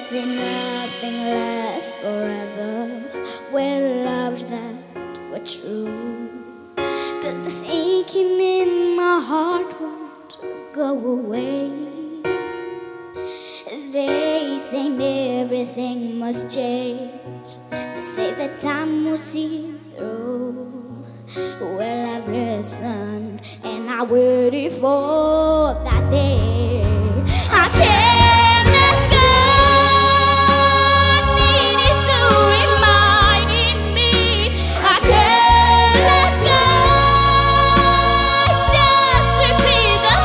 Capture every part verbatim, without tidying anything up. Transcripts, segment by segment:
say nothing lasts forever when loves that were true. Cause this aching in my heart won't go away. They say everything must change. They say that time will see through. Well, I've listened and I waited for that day. I can't let go. Need it to remind me. I can't let go. Just repeat the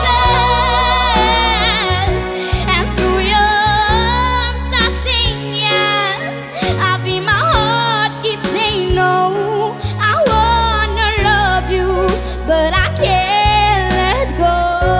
past, and through your arms I sing yes. I feel my heart keep saying no. I wanna love you, but I can't let go.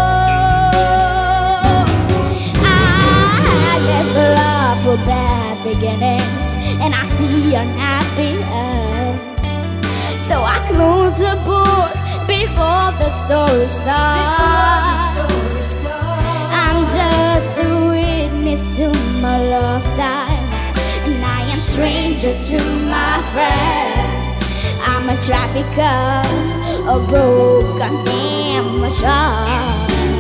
For bad beginnings, and I see unhappy ends. So I close the book before the story starts. I'm just a witness to my lifetime, and I am stranger to my friends. I'm a trafficker, a broken emotion.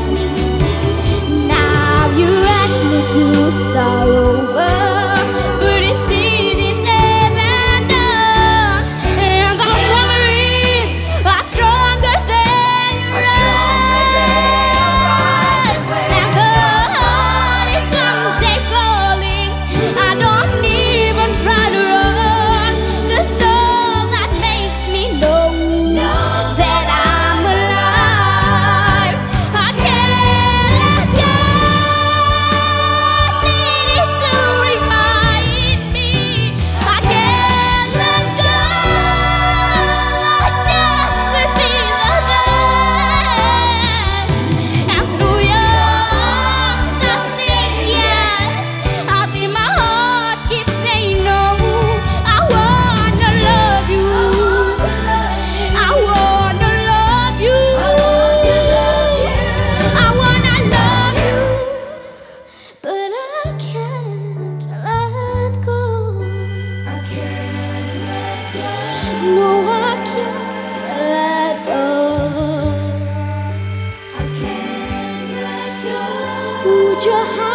Now you ask me to start over, but it's easy said than done. And the memories are stronger than yours. And the heart, it comes a calling. I don't even try to run. 'Cause all that makes me know that I'm alive. I can't let go. No, I can't let go. I can't let go. Would you